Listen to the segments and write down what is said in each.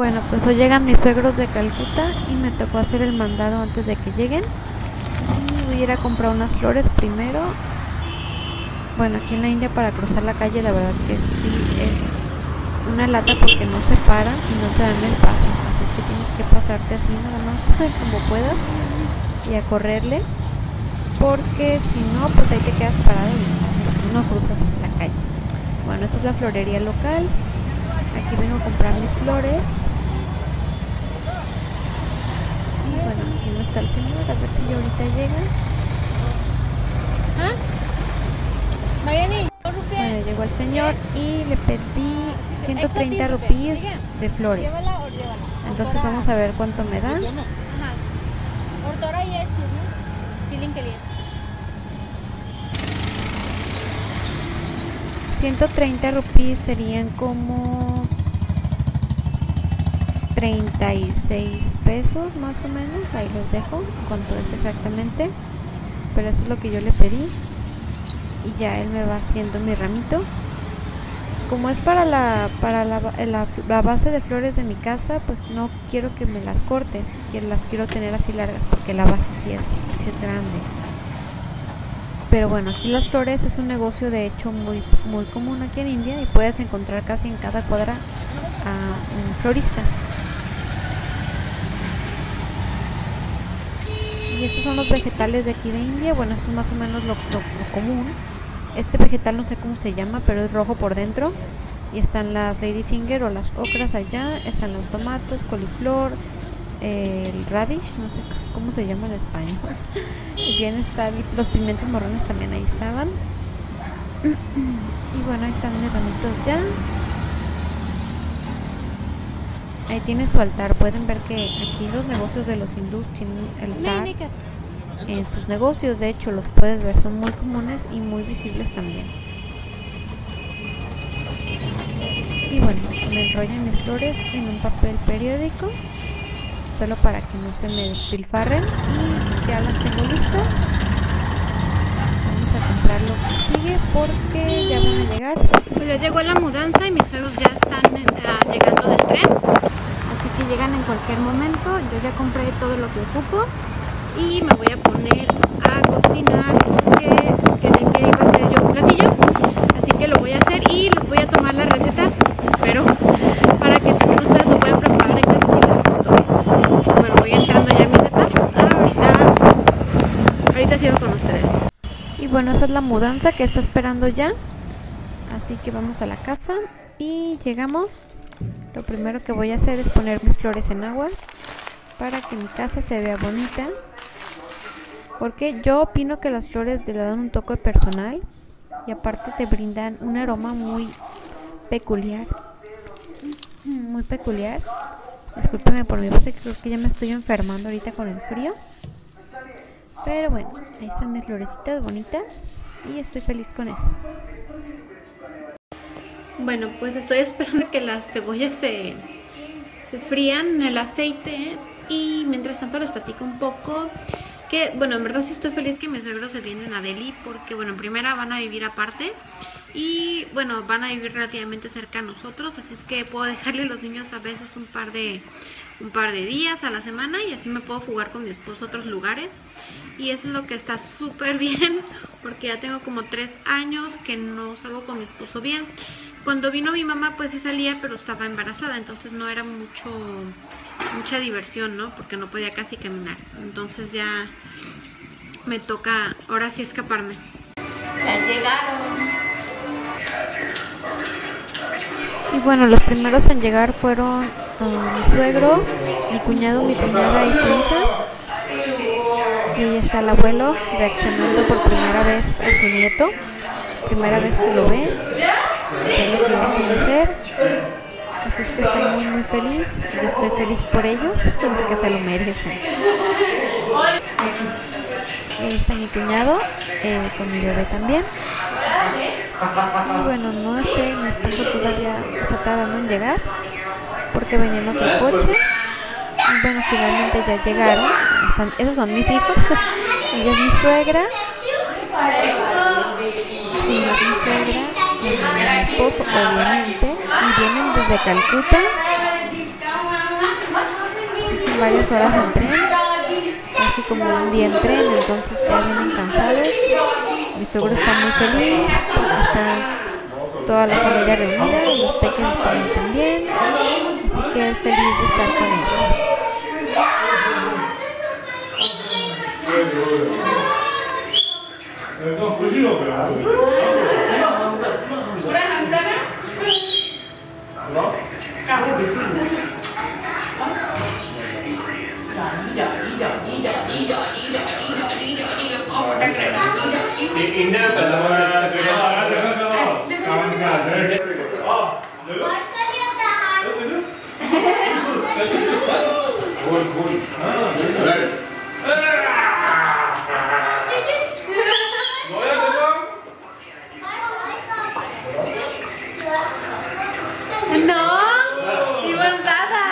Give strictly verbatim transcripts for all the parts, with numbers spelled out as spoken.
Bueno, pues hoy llegan mis suegros de Calcuta y me tocó hacer el mandado antes de que lleguen. Y voy a ir a comprar unas flores primero. Bueno, aquí en la India para cruzar la calle la verdad que sí es una lata porque no se paran y no te dan el paso. Así es que tienes que pasarte así nada más como puedas y a correrle. Porque si no, pues ahí te quedas parado y no cruzas la calle. Bueno, esta es la florería local. Aquí vengo a comprar mis flores. Y bueno, aquí no está el señor, a ver si ahorita llega. ¿Ah? Mayani, Bueno, llegó el señor y le pedí ciento treinta rupees de flores. Entonces vamos a ver cuánto me da. ciento treinta rupees serían como treinta y seis pesos más o menos. Ahí los dejo, cuánto es exactamente, pero eso es lo que yo le pedí y ya él me va haciendo mi ramito. Como es para la para la, la, la base de flores de mi casa, pues no quiero que me las corte, que las quiero tener así largas porque la base sí es, sí es grande. Pero bueno, aquí las flores es un negocio de hecho muy muy común aquí en India y puedes encontrar casi en cada cuadra a un florista. Y estos son los vegetales de aquí de India. Bueno, eso es más o menos lo, lo, lo común. Este vegetal no sé cómo se llama, pero es rojo por dentro. Y están las ladyfinger o las ocras allá. Están los tomatos, coliflor, eh, el radish, no sé cómo se llama en español. Y bien están los pimientos morrones también ahí estaban. Y bueno, ahí están mis ramitos ya. Ahí tiene su altar. Pueden ver que aquí los negocios de los hindús tienen el altar en sus negocios. De hecho, los puedes ver, son muy comunes y muy visibles también. Y bueno, me enrollan mis flores en un papel periódico, solo para que no se me despilfarren. Y ya las tengo listas. Vamos a comprar lo que sigue porque ya van a llegar. Pues ya llegó la mudanza y mis suegros ya están uh, llegando del tren. Así que llegan en cualquier momento. Yo ya compré todo lo que ocupo y me voy a poner a cocinar porque quedé que iba a hacer yo un platillo. Así que lo voy a hacer y les voy a tomar la receta. Espero para que también ustedes lo puedan preparar en casa si les gustó. Bueno, voy entrando ya a mis etapas. Ahorita, ahorita sigo con ustedes. Y bueno, esa es la mudanza que está esperando ya. Así que vamos a la casa y llegamos. Lo primero que voy a hacer es poner mis flores en agua para que mi casa se vea bonita. Porque yo opino que las flores le dan un toque personal y aparte te brindan un aroma muy peculiar. Muy peculiar. Discúlpeme por mi voz, creo que ya me estoy enfermando ahorita con el frío. Pero bueno, ahí están mis florecitas bonitas y estoy feliz con eso. Bueno, pues estoy esperando que las cebollas se, se frían en el aceite y mientras tanto les platico un poco que, bueno, en verdad sí estoy feliz que mis suegros se vienen a Delhi porque, bueno, en primera van a vivir aparte y, bueno, van a vivir relativamente cerca a nosotros, así es que puedo dejarle a los niños a veces un par de, un par de días a la semana y así me puedo jugar con mi esposo a otros lugares. Y eso es lo que está súper bien porque ya tengo como tres años que no salgo con mi esposo bien. Cuando vino mi mamá pues sí salía, pero estaba embarazada, entonces no era mucho mucha diversión, ¿no? Porque no podía casi caminar. Entonces ya me toca ahora sí escaparme. Ya llegaron. Y bueno, los primeros en llegar fueron uh, mi suegro, mi cuñado, mi cuñada y su hija. Y ahí está el abuelo reaccionando por primera vez a su nieto. Primera vez que lo ve. Ya lo que va a conocer. Así es que estoy muy muy feliz. Yo estoy feliz por ellos porque se lo merecen. Ahí está mi cuñado eh, con mi bebé también. Y bueno, no sé, mi esposo todavía está tardando en llegar porque venía en otro coche. Y bueno, finalmente ya llegaron. Están, esos son mis hijos. Ella es mi suegra. Y es mi suegra. Y mi esposo, obviamente. Y vienen desde Calcuta. varias horas en tren, así como un día en tren, entonces ya vienen cansados. Mi suegro está muy feliz, está toda la familia reunida, los pequeños también, así que es feliz de estar con ellos. No, Iván Dada.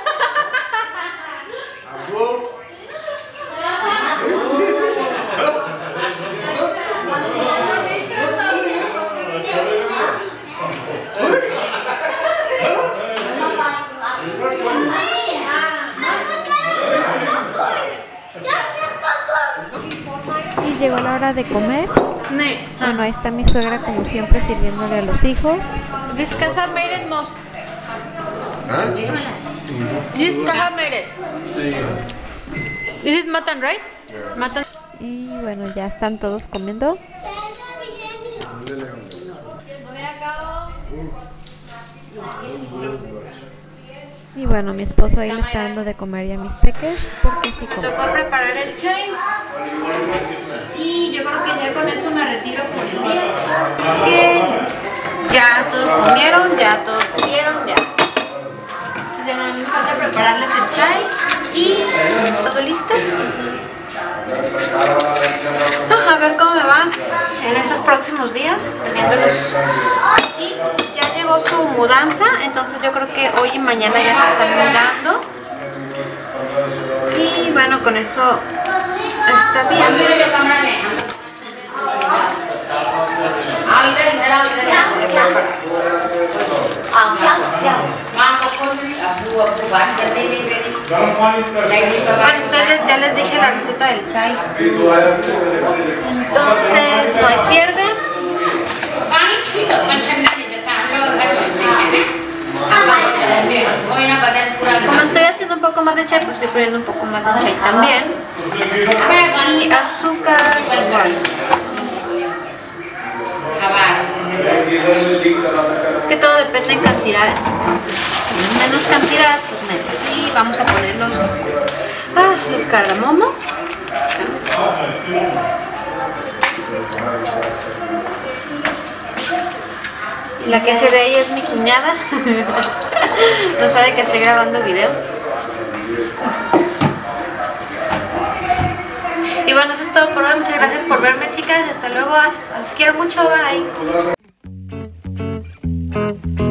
Y llegó la hora de comer. Nej. Bueno, ahí está mi suegra como siempre sirviéndole a los hijos. This casa made it most. This casa made it. This is mutton, right? Mutton. Y bueno, ya están todos comiendo. Y bueno, mi esposo ahí le está dando de comer ya a mis peques porque sí comen. Tocó preparar el chai y yo creo que ya con eso me retiro por el día, porque ya todos comieron, ya todos comieron, ya. Entonces ya no me falta prepararles el chai y todo listo. Ah, a ver cómo me va en esos próximos días teniéndolos aquí. Ya llegó su mudanza, entonces yo creo que hoy y mañana ya se están mudando. Y bueno, con eso está bien. Bueno, ustedes ya les dije la receta del chai. Entonces no hay pierde. Como estoy haciendo un poco más de chai, pues estoy poniendo un poco más de chai también. Y azúcar igual. Es que todo depende en cantidades. Entonces, menos cantidad, pues menos. Y vamos a poner los, ah, los cardamomos. La que se ve ahí es mi cuñada. No sabe que estoy grabando video. Y bueno, eso es todo por hoy. Muchas gracias por verme, chicas. Hasta luego. Los quiero mucho. Bye.